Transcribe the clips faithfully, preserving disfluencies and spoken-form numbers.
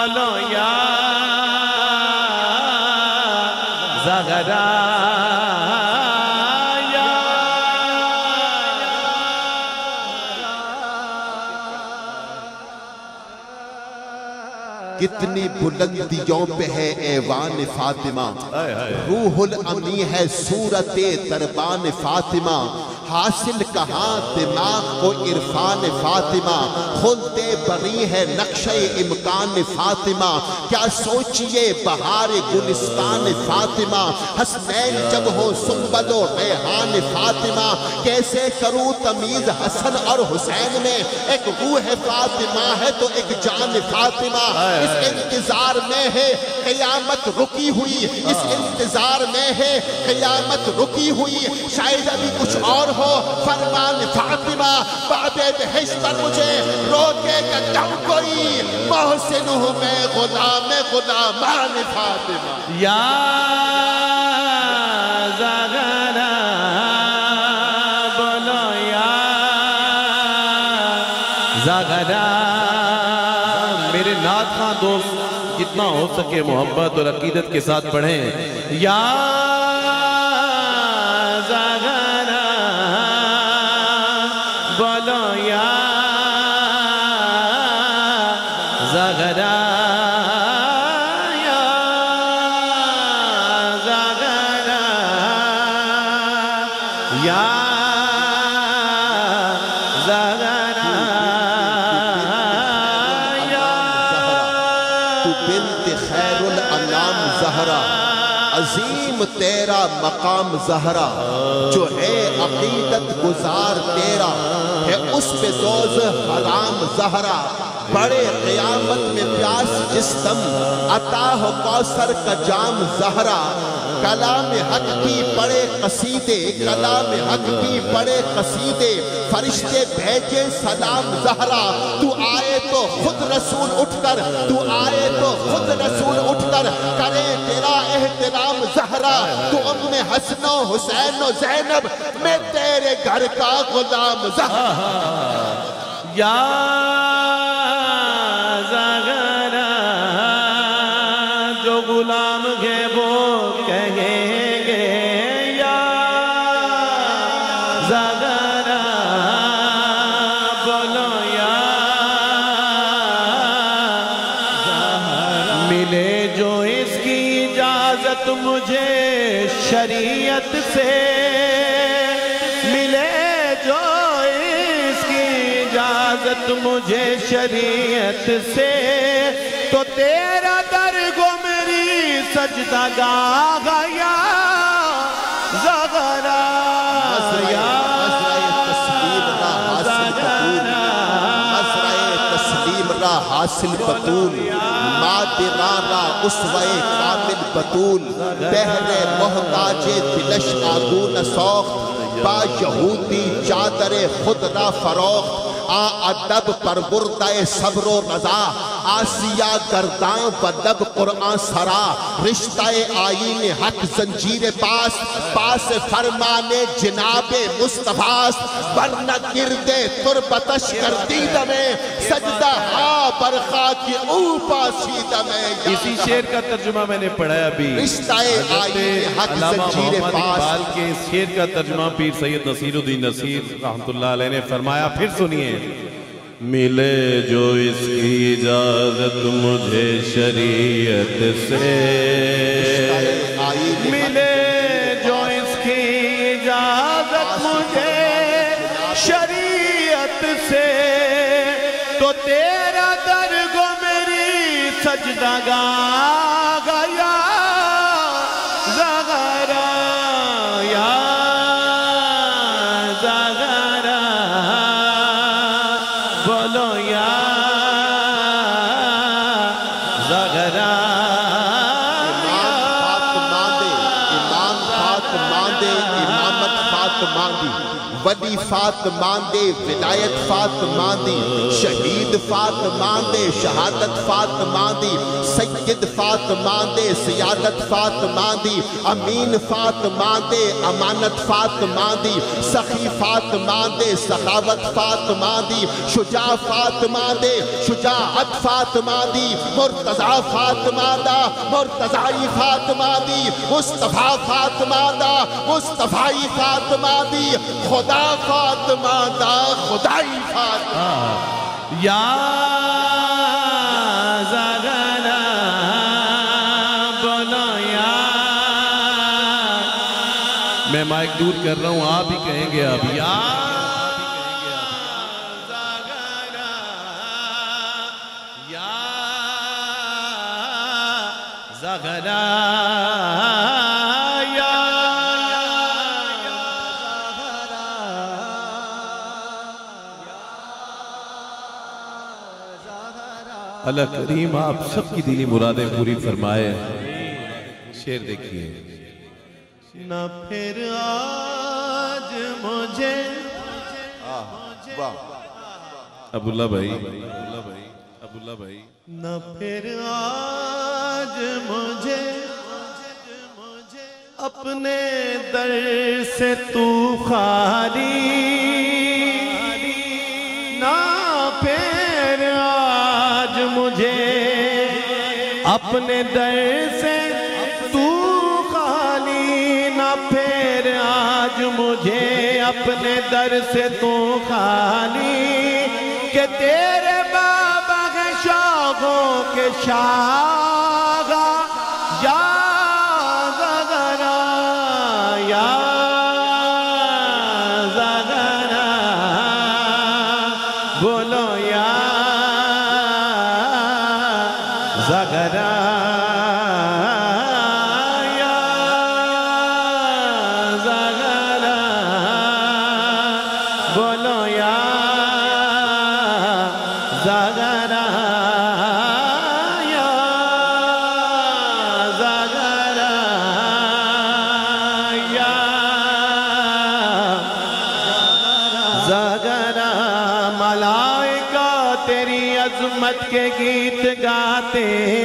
बोलो या ज़हरा कितनी बुलंदियों पे है ऐवान फातिमा, रूहुल अमी है सूरते दरबान फातिमा, हासिल कहाँ दिमाग को इरफान फातिमा, खुलते बगी है नक्शे इमकान फातिमा, क्या सोचिए बहार गुलिस्तान फातिमा, हसनैन जब हो सुंबलो रेहान फातिमा, कैसे करूँ तमीज हसन और हुसैन में, एक रूह है फातिमा है तो एक जान फातिमा, इस इंतजार में है क़यामत रुकी हुई, इस इंतजार में है क़यामत रुकी हुई, शायद अभी कुछ और हो फरमान फातिमा, बाबे बहिश्त पर मुझे रोकेगा कब कोई, मोहसिन हूँ मैं गुलाम गुलामान फातिमा। या ज़हरा बोलो या ज़हरा। मेरे नात खां दोस्त जितना हो सके मोहब्बत और अकीदत के साथ पढ़ें। या ज़हरा बोलो या ज़हरा या ज़हरा या ज़हरा या तू बिन्त खैरुल अनाम ज़हरा, अजीम तेरा मकाम ज़हरा, जो है अकीदत गुजार तेरा है उस पे दोज़ हराम ज़हरा, बड़े क़यामत में प्यास जिस्म अता हो कौसर का जाम ज़हरा, कलाम हक की पड़े कसीदे, कलाम हक की पड़े कसीदे, फरिश्ते भेजे सलाम ज़हरा, तू आए तो खुद रसूल उठकर, तू आए तो खुद रसूल उठकर करे तेरा एहतराम ज़हरा, तू उम्मे हसन हुसैन ज़ैनब मैं तेरे घर का गुलाम ज़हरा। या ज़हरा जो गुलाम है वो कहेंगे या ज़हरा बोलो या ज़हरा। मिले जो इसकी इजाजत मुझे शरीयत से, मिले जो इसकी इजाजत मुझे शरीयत से, तो तेरा दर गो मेरी सजदा गाह या ज़हरा या हासिल बतूल, मादिरारा उसवे कामिल बतूल, बहरे मोहताजे दिलश आगून सौख्त, बा यहूदी चादरे खुद रा फरोख्त, आ अदब पर बुर्दाए सब्रो रजा, आसिया गर्दां बदब कुरान सरा, रिश्ताए आईन हक जंजीर पास, पास फरमाने जिनाबे मुस्तफास, वरना गिरदे तुरबतश कर दीद में, सजदा हा बरखा की ऊपर सीधा में। इसी शेर का तर्जुमा मैंने पढ़ा अभी, रिश्ताए आईन हक जंजीर पास के इस शेर का तर्जुमा पीर सैयद नसीरुद्दीन नसीर रहमतुल्लाह अलैह ने फरमाया, फिर सुनिए। मिले जो इसकी इजाजत मुझे शरीयत से, मिले जो इसकी इजाजत मुझे शरीयत से, तो तेरा दर गो मेरी सजदा गाह या ज़हरा या ज़हरा बोलो या ज़हरा। इमाम फातिमा दे, इमाम फातिमा दे, इमामत फातिमा दी, वली फातिमा दे विलायत फातिमा दी, शहीद फातिमा दे शहादत फातिमा दी, सैयद फातिमा दे सियादत फातिमा दी, अमीन फातिमा दे अमानत फातिमा दी, सखी फातिमा दे सखावत फातिमा दी, शुजा फातिमा दे शुजाअत फातिमा दी, मुर्तजा फातिमा दा मुर्तजाई फातिमा दी, मुस्तफा फातिमा दा मुस्तफाई फातिमा दी, खुदा फातिमा दा खुदाई फातिमा। या ज़गरा बोलो या, मैं माइक दूर कर रहा हूं, आप ही कहेंगे अब या ज़गरा, या ज़गरा, या अल्लाह करीम आप सबकी दिली मुरादें पूरी फरमाए। शेर देखिए। न फिर आज मुझे अब्दुल्ला भाई, अब्दुल्ला भाई, अब्दुल्ला भाई, न फिर आज मुझे अपने दर से तू खाली, ना फिर आज मुझे अपने दर से तू खाली, ना फिर आज मुझे अपने दर से तू खाली, के तेरे बाबा के शौकों के शागा या ज़गरा, या ज़गरा बोलो या ज़गरा, या ज़गरा बोलो या ज़गरा, या ज़गरा, या ज़गरा। मलाइका तेरी अज़मत के गीत गाते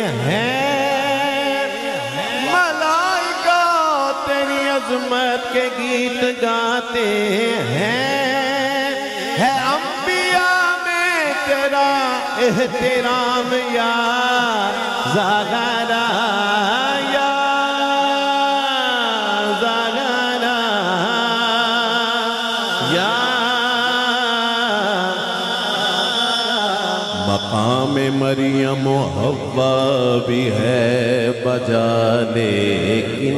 हैं, मलाइका तेरी अज़मत के गीत गाते हैं, है अंबिया में तेरा एहतराम या ज़गरा, या ज़गरा, या मकाम मरियम हव्वा भी है बजा, लेकिन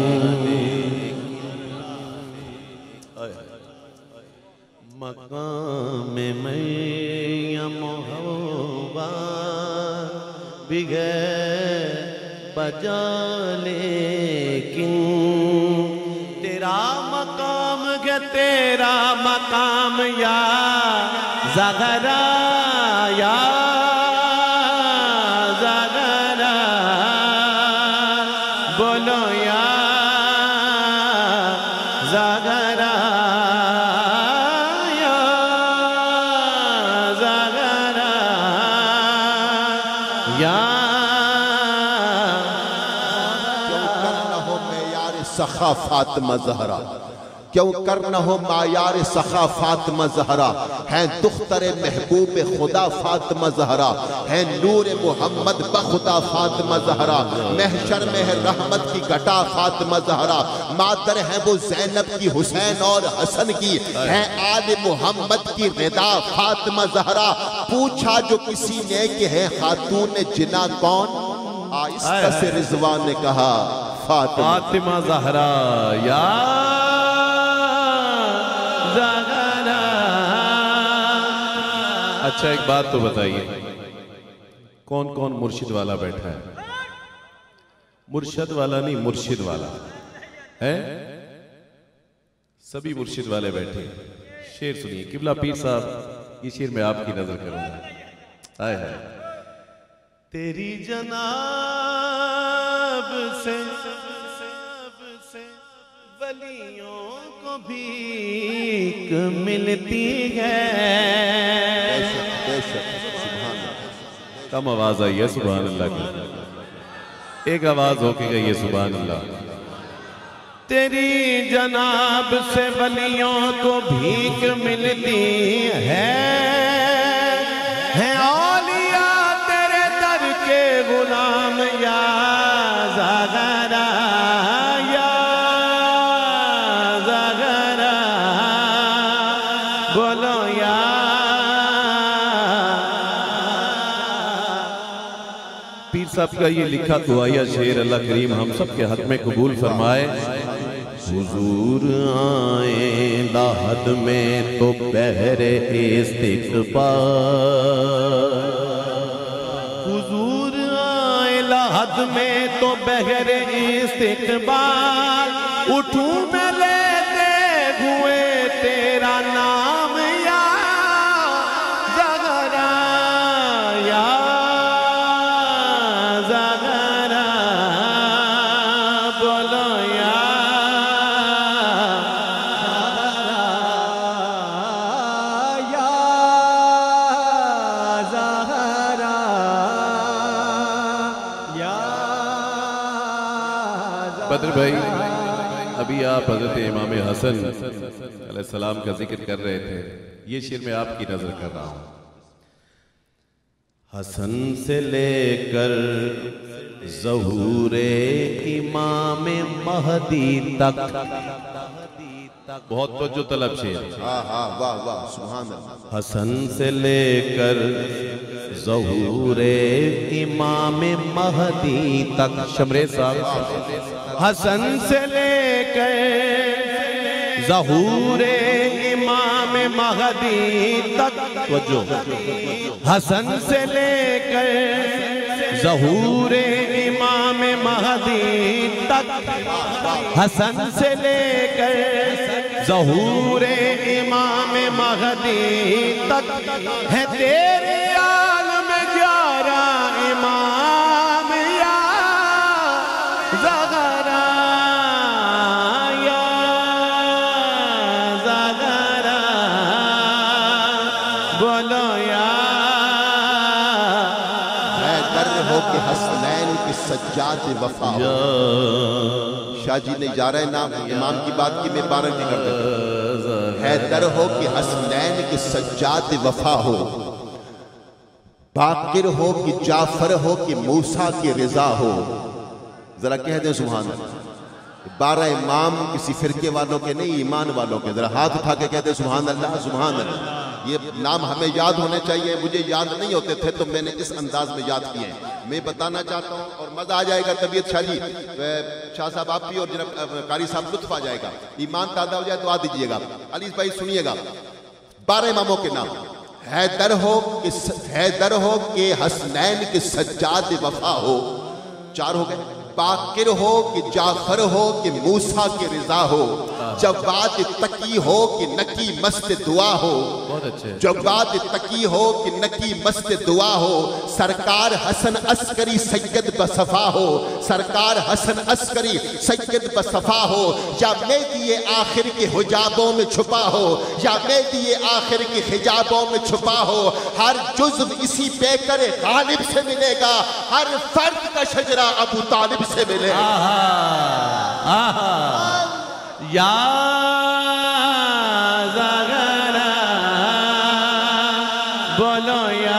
मकाम मरियम हव्वा भी है बजा, लेकिन तेरा मकाम है तेरा मकाम या ज़गरा, या ज़गरा बोलो या ज़गरा, या ज़गरा, या क्यों कर न हो मेयार सखा फातिमा ज़हरा, क्यों कर न हो मायार सखा फातिमा ज़हरा, है दुख्तर महबूब खुदा फातिमा ज़हरा, है नूर मोहम्मद बखुदा फातिमा ज़हरा, महशर में है रहमत की घटा फातिमा ज़हरा, मातर है वो ज़ैनब की हुसैन और हसन की, है आल मोहम्मद की रिदा फातिमा ज़हरा। पूछा जो किसी ने कि है खातून जिना कौन, आहिस्ता से रिजवान ने कहा फातिमा, फातिमा ज़हरा, या ज़गरा। अच्छा एक बात तो बताइए, कौन कौन मुर्शिद वाला बैठा है? मुर्शिद वाला नहीं, मुर्शिद वाला है, सभी मुर्शिद वाले बैठे। शेर सुनिए, किबला पीर साहब, ये शेर मैं आपकी नजर करूंगा। आए है तेरी जनाब से वलियों को को भीख मिलती है। कम आवाज आई है सुभान अल्लाह की, एक आवाज होके गई है सुभान अल्लाह। तेरी जनाब से वलियों को भीख मिलती है, है औलिया तेरे दर के गुलाम या ज़ग़रा या ज़ग़रा, बोलो या। पीर साहब का ये लिखा दुआया शेर अल्लाह करीम हम सब के हक में कबूल फरमाए। हुजूर आए लाहद में तो बहरे इस्तिक़बाल, हुजूर आए लाहद में तो बहरे इस्तिक़बाल, उठूं मैं लेते हुए तेरा नाम या ज़ग़रा या ज़ग़रा, बोलो या बद्र भाई। अभी आप हजरत इमाम हसन अलैहिस्सलाम का जिक्र कर रहे थे, ये शेर मैं आपकी नजर कर रहा हूं। हसन से लेकर ज़हूरे इमाम महदी तक, बहुत तवज्जो तलब शेर। हाँ हाँ वाह वाह सुभान अल्लाह। हसन से लेकर ज़हूरे इमाम महदी तक, शमरे साहब। हसन से लेकर ज़हूरे इमाम महदी तक, वजो। हसन से लेकर ज़हूरे इमाम महदी तक, हसन से लेकर ज़हूरे इमाम महदी तक, है तेरे आलम ग्यारह इमाम या ज़ग़रा या ज़ग़रा, बोलो या। है दर हो के हसनैन की सज्जाद वफा हो। शाह जी ने ग्यारह नाम इमाम की बात की, मैं बारह की कर देता। है दर हो कि हसनैन की सज्जाद वफा हो, बाकिर हो कि जाफर हो कि मूसा की रिजा हो। जरा कह दें सुभान अल्लाह। बारह इमाम किसी फिरके वालों के नहीं, ईमान वालों के। जरा हाथ उठा के कहते सुभान अल्लाह सुभान अल्लाह। ये नाम हमें याद होने चाहिए, मुझे याद नहीं होते थे तो मैंने इस अंदाज में याद किए हैं। मैं बताना चाहता हूँ और मजा आ जाएगा। तबीयत शाह जी, शाह साहब आप भी और जनाब कारी साहब लुत्फ आ जाएगा। ईमान ताज़ा हो जाए तो आ दीजिएगा। अली भाई सुनिएगा, बारह इमामों के नाम। हैदर हो कि हैदर हो कि हसनैन के सज्जाद वफा हो, चार हो गए। बाकिर हो कि जाफर हो कि मूसा की रिजा हो, जवाद तकी हो कि नकी मस्त दुआ हो, बहुत अच्छे। जवाद तकी हो कि नकी मस्त दुआ हो, सरकार हसन अस्करी सैयद बसफा हो, सरकार हसन अस्करी सैयद बसफा हो, या मेहदी आखिर के हिजाबों में छुपा हो, या मेहदी आखिर के हिजाबों में छुपा हो। हर जुज़्व इसी बेकर गालिब से मिलेगा, हर फर्द का शजरा अबू तालिब से मिले। आहा, आहा, या ज़ग़रा, बोलो या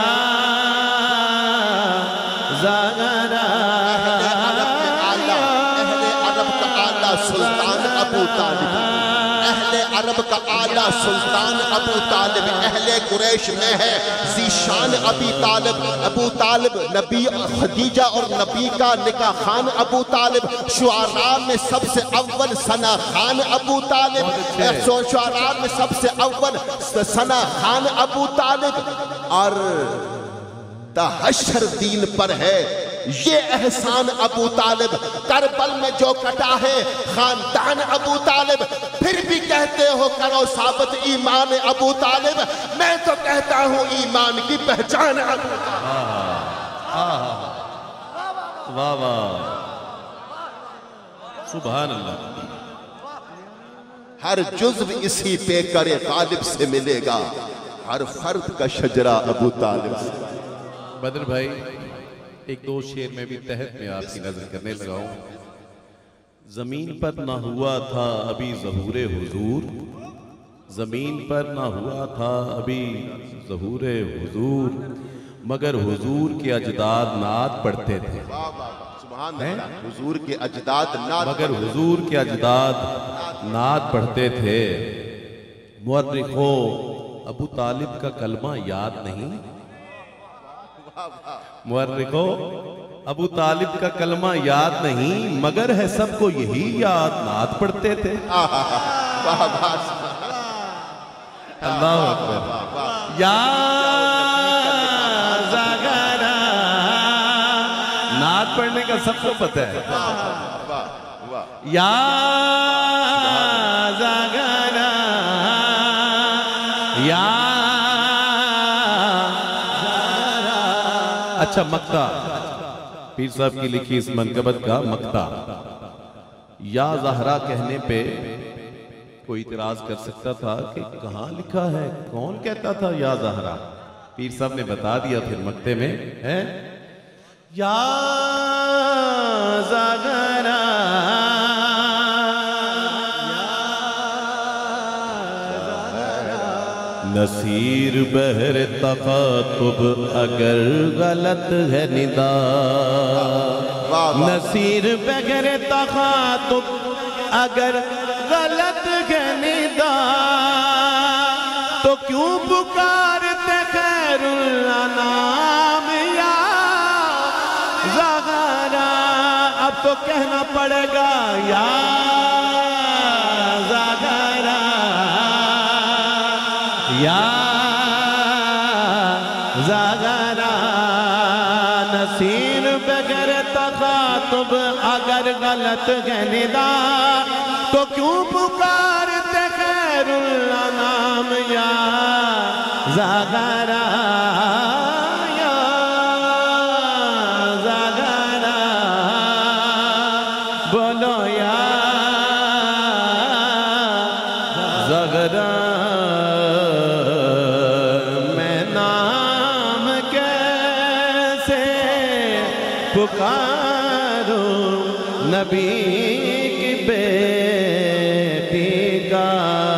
ज़ग़रा। अहले अरब का आला सुल्तान अबू तालिब, अहले अरब का आला सुल्तान अबू तालिब, अहले कुरैश में है ज़ीशान अबी तालिब। अबू तालिब नबी खदीजा और नबी का निकाह खान अबू तालिब। शुआरा में सबसे अव्वल सना खान अबू तालिब, शुआरा में सबसे अव्वल सना खान अबू तालिब। और तहशर दीन पर है ये एहसान अबू तालिब, करबल में जो कटा है खानदान अबू तालिब। फिर भी कहते हो करो साबित ईमान अबू तालिब, मैं तो कहता हूं ईमान की पहचान अबू तालिब। वाह वाह सुभान अल्लाह। हर जुज्व इसी पे करे गालिब से मिलेगा, हर फर्द का शजरा अबू तालिब से। बदर भाई एक दो शेर में भी तहत में आपकी नजर करने लगा हूं। जमीन पर ना हुआ था अभी ज़हूरे हुजूर, जमीन पर ना हुआ था अभी ज़हूरे हुजूर, मगर हुजूर के अजदाद नात पढ़ते थे। सुभान अल्लाह। हुजूर के अजदाद नात मगर हुजूर के अजदाद नात पढ़ते थे। मुअर्रिखो अबू तालिब का कलमा याद नहीं, मुअर्रिखो अबू तालिब का कलमा याद नहीं, मगर है सबको यही याद नात पढ़ते थे। अल्लाह अकबर। या ज़ागरा, नात पढ़ने का सबको पता है। या ज़ागरा, या अच्छा मक्ता, पीर साहब की लिखी इस मनकबत का मक्ता। या ज़हरा कहने पे कोई इतराज कर सकता था कि कहाँ लिखा है, कौन कहता था या ज़हरा। पीर साहब ने बता दिया फिर मक्ते में है या ज़हरा, नसीर बहर तखातुब अगर गलत है निदा, नसीर बहर तखातुब अगर गलत है निदा, तो क्यों पुकारते खैरुल अनाम या ज़हरा। अब तो कहना पड़ेगा या ज़हरा, या ज़हरा, नसीर बगैर तखातुब अगर गलत है निदा, तो क्यों पुकारते खैरुल अनाम या ज़हरा, या ज़हरा, बोलो या ज़हरा। पुकारो नबी की बेटी का,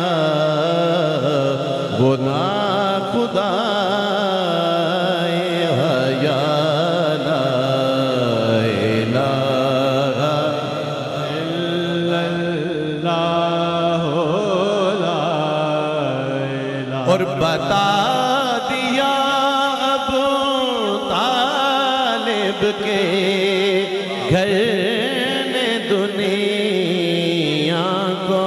वो ना खुदा या ला इलाहा इल्लल्लाह, और बता दिया अबू तालिब के घर ने दुनिया को,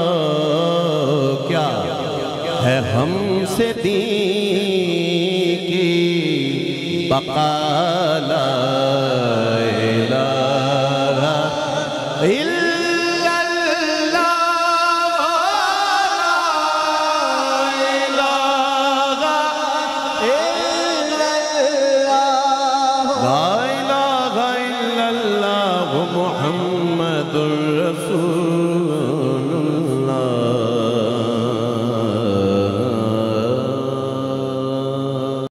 क्या है हमसे दीन की बकाला